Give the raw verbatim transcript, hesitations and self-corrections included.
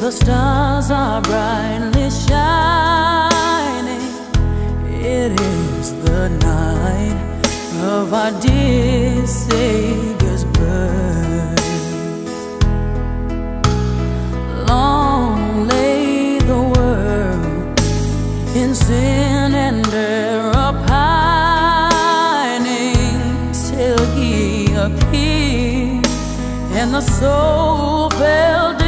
The stars are brightly shining. It is the night of our dear Savior's birth. Long lay the world in sin and error pining, till He appeared and the soul fell dead.